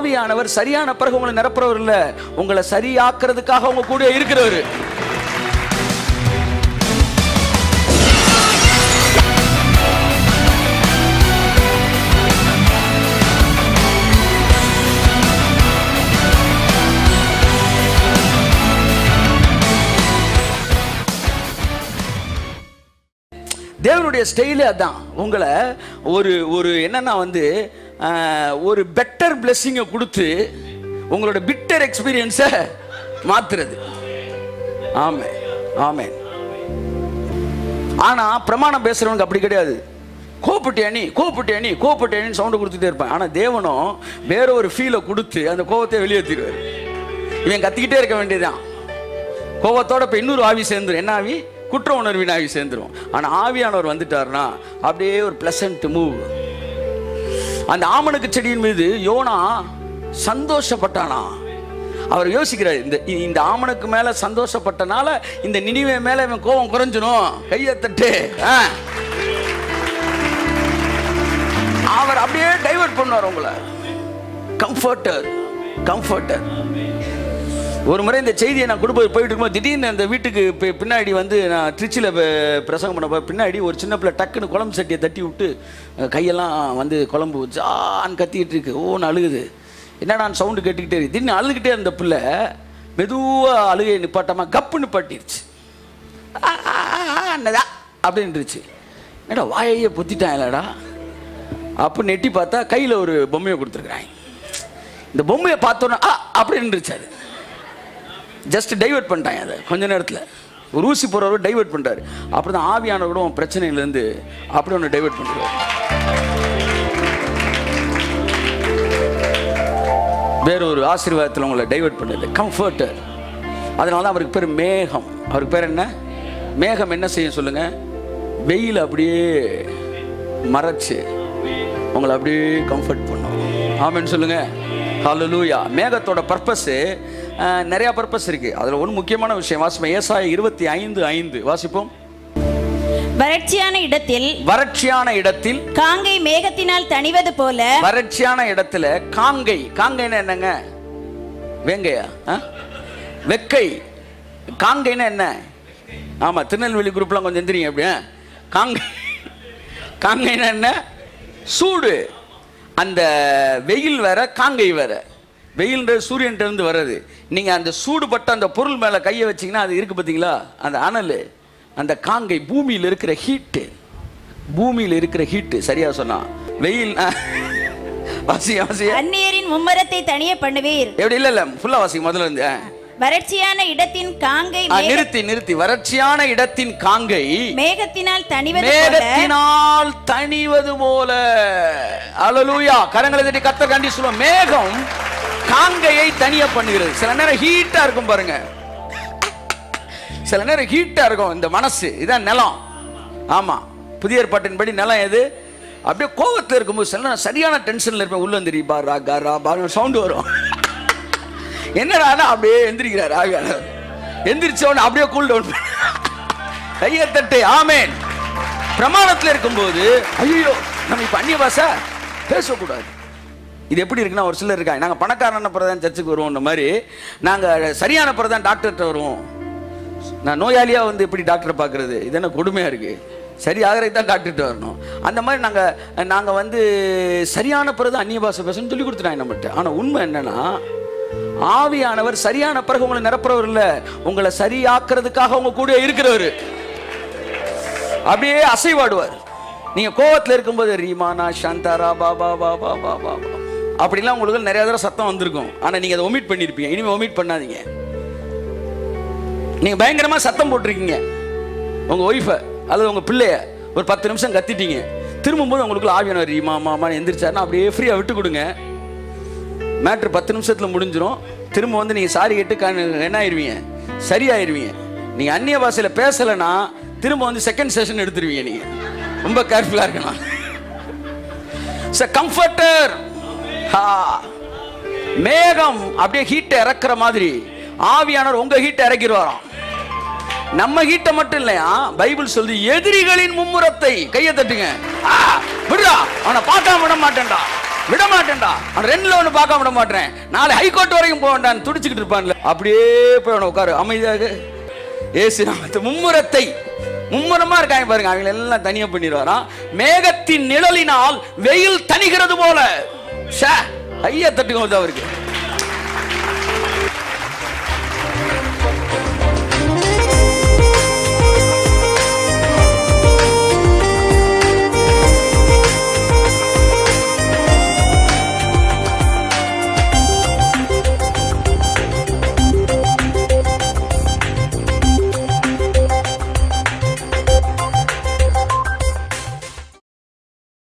ஆவியானவர் சரியான பிறகு உங்களை நிரப்புறவர் இல்ல, உங்களை சரியாக்குறதுக்காக உங்க கூட இருக்கிறவர். தேவனுடைய ஸ்டைலே அதான். உங்களை ஒரு என்னன்னா ஒரு பெட்டர் பிளெஸிங்கை கொடுத்து உங்களோட பிட்டர் எக்ஸ்பீரியன்ஸை மாத்துறது. ஆமென் ஆமென். ஆனா பிரமாணம் பேசுறவங்க அப்படி கிடையாது. கோபப்பட்டேன்னு சவுண்ட் கொடுத்துட்டே இருப்பான். ஆனா தேவனும் வேற ஒரு ஃபீலை கொடுத்து அந்த கோபத்தை வெளியேற்றிடுவார். இவன் கத்திக்கிட்டே இருக்க வேண்டியதுதான். கோபத்தோட இப்ப இன்னொரு ஆவி சேர்ந்துடும். என்ன ஆவி? குற்ற உணர்வின் ஆவி சேர்ந்துடும். ஆனா ஆவியானவர் வந்துட்டார்னா அப்படியே ஒரு பிளசன்ட் மூவ். அந்த ஆமணக்கு செடியின் மீது யோனா சந்தோஷப்பட்டானா. அவர் யோசிக்கிறார், இந்த ஆமணக்கு மேல சந்தோஷப்பட்டனால இந்த நினிவே மேல இவன் கோபம் குறைஞ்சிடும், கையை தட்டு. அவர் அப்படியே டைவர்ட் பண்ணுவார் உங்களை. கம்ஃபர்டர். ஒரு முறை இந்த செய்தியை நான் போயிட்டு இருக்கும்போது திடீர்னு அந்த வீட்டுக்கு பின்னாடி நான் திருச்சியில் பிரசங்கம் பண்ண பின்னாடி ஒரு சின்ன பிள்ளை டக்குன்னு குழம்பு சட்டியை தட்டி விட்டு கையெல்லாம் குழம்பு ஜான்னு கத்திக்கிட்டு இருக்கு. ஓன்னு அழுகுது. என்னடான்னு சவுண்டு கேட்டுக்கிட்டே இருக்கு. திடீர்னு அழுதுகிட்டே இருந்த பிள்ளை மெதுவாக அழுகை நிப்பாட்டாமல் கப்பு நிப்பாட்டிருச்சு. என்னதா அப்படின்ட்டுருச்சு. என்னடா வாயையே பொத்திட்டான் இல்லடா அப்படின்னு நெட்டி பார்த்தா கையில் ஒரு பொம்மையை கொடுத்துருக்குறாங்க. இந்த பொம்மையை பார்த்தோன்னா அப்படின்னுருச்சு. அது ஜஸ்ட் டைவர்ட் பண்ணிட்டாங்க. அதை கொஞ்ச நேரத்தில் ஒரு ஊசி போகிறவர் டைவர்ட் பண்ணுறாரு. அப்படி தான் ஆவியானவரோட பிரச்சனையிலேருந்து அப்படி ஒன்று டைவர்ட் பண்ணுறாரு. வேற ஒரு ஆசீர்வாதத்தில் உங்களை டைவர்ட் பண்ணுது. கம்ஃபர்டர். அதனால தான் அவருக்கு பேர் மேகம். அவருக்கு பேர் என்ன? மேகம் என்ன செய்யும் சொல்லுங்க? வெயில் அப்படியே மறைச்சு உங்களை அப்படியே கம்ஃபர்ட் பண்ணும். ஆமென் சொல்லுங்க. ஹல்லேலூயா. மேகத்தோட பர்பஸ் நிறைய பர்பஸ் இருக்கு. அதுல ஒரு முக்கியமான விஷயம் வாசிப்போம். ஏசாயா 25:5 வாசிப்போம். வறட்சியான இடத்தில் காங்கை மேகத்தினால் தணிவது போல. வறட்சியான இடத்துல காங்கைன்னா என்னங்க? வேங்கையா? வெக்கை. காங்கைன்னா என்ன? ஆமா, திருநெல்வேலி குரூப்லாம் கொஞ்சம் தெரியும். அப்படியே காங்கைன்னா என்ன? சூடு. அந்த வெயில் வேற, காங்கை வேற. வெயில்ன்றது சூரியன்ட்டு இருந்து வர்றது. நீங்கள் அந்த சூடுபட்ட அந்த பொருள் மேலே கையை வச்சிங்கன்னா அது இருக்குது பார்த்தீங்களா, அந்த அனல், அந்த காங்கை பூமியில் இருக்கிற ஹீட்டு. சரியா சொன்னா வெயில். அந்நியரின் மும்மரத்தை தனிய பண்ணுவீர். எப்படி? இல்லை ஃபுல்லா வாசிங்க முதல்ல இருந்து. வறட்சியான இடத்தின் காங்கை. நிறுத்தி. வறட்சியான இடத்தின் காங்கை மேகத்தினால் தணிவது போல. அல்லேலூயா. கரங்களை தட்டி கர்த்தர் கண்டி சொல்லுவோம். மேகம் காங்கையை தனியா பண்ணுகிறது. சில நேரம் ஹீட்டா இருக்கும் பாருங்க. சில நேரம் ஹீட்டா இருக்கும் இந்த மனசு. இதான் நிலம். ஆமா, புதிய ஏற்பாட்டின்படி நிலம் எது? அப்படியே கோவத்தில் இருக்கும்போது சில நேரம் சரியான டென்ஷன்ல இருப்பேன். உள்ள எந்திரி பாரா கரா பாரு சவுண்ட் வரும். என்னடா அப்படியே எந்திரிக்கிறார் ஆவியானவர். எந்திரிச்சவன அப்படியே கூல் டவுன். கையை தட்டு. ஆமென். பிரமாணத்தில் இருக்கும்போது ஐயோ நம்ம இப்ப அந்நிய பாஷை பேசக்கூடாது. இது எப்படி இருக்குன்னா, ஒரு சிலர் இருக்காங்க, நாங்கள் பணக்காரன பிறதான் சர்ச்சுக்கு வருவோம். இந்த மாதிரி நாங்கள் சரியான பிறதான் டாக்டர்கிட்ட வருவோம். நான் நோயாளியாக எப்படி டாக்டரை பார்க்குறது? இது என்ன கொடுமையாக இருக்குது. சரி ஆகிறதுக்கு தான் டாக்டர்கிட்ட வரணும். அந்த மாதிரி நாங்கள் சரியான பிறகு அந்நிய பாஷை பேசணும்னு சொல்லி கொடுத்துட்டாங்க நம்மகிட்ட. ஆனால் உண்மை என்னன்னா, ஆவியானவர் சரியான பிறகு உங்களை நிரப்புறவர் இல்லை, உங்களை சரியாக்குறதுக்காக உங்க கூட இருக்கிறவர். அப்படியே அசைவாடுவார். நீங்க கோவத்தில் இருக்கும்போது ரீமானா சாந்தாரா பாபா பாபா பாபா அப்படிலாம் உங்களுக்கு நிறைய தடவை சத்தம் வந்திருக்கும். ஆனா நீங்க அதை ஒமிட் பண்ணிருப்பீங்க. இனிமே ஒமிட் பண்ணாதீங்க. நீங்க பயங்கரமா சத்தம் போட்டிருக்கீங்க. உங்க ஒய்ஃபை அல்லது உங்க பிள்ளைய ஒரு 10 நிமிஷம் கத்திட்டீங்க. திரும்பும்போது உங்களுக்குள்ள ஆவியானவர் ரீமா மாமா எந்திரிச்சாருன்னா அப்படியே ஃப்ரீயா விட்டு கொடுங்க. மேட்ரு 10 நிமிஷத்துல முடிஞ்சிடும். திரும்ப நீங்க சாரி கேட்டு என்ன ஆயிருவீங்க? சரியாயிருவீங்க. நீங்க அந்நிய பாஷையில பேசலைன்னா திரும்ப செகண்ட் செஷன் எடுத்துருவீங்க. நீங்க ரொம்ப கேர்ஃபுல்லா இருக்கணும். கம்ஃபர்டர். மேகம் அப்படியே ஹீட்டை இறக்குற மாதிரி ஆவியானவர் உங்க ஹீட்டை இறக்கிடுவாராம். நம்ம ஹீட்டை மட்டும் இல்லையா, பைபிள் சொல்லுது எதிரிகளின் மும்முரத்தை. கையை தட்டுங்க. விடுறா, அவனை பார்க்காம விட மாட்டேன்டா. விட மாட்டேன்டா. அவன் 2ல 1 பார்க்க விட மாட்டேன். நாளை ஹைகோர்ட் வரைக்கும் போக வேண்டாம் துடிச்சுக்கிட்டு இருப்பான்ல. அப்படியே போய் அவனை உட்காரு அமைதியாக. ஏசு நாமத்தை மும்முரமா இருக்காங்க பாருங்க. அவங்க எல்லாம் தனியா பண்ணிடுவாராம். மேகத்தின் நிழலினால் வெயில் தணிகிறது போல. ஐயா தட்டுங்க அவருக்கு.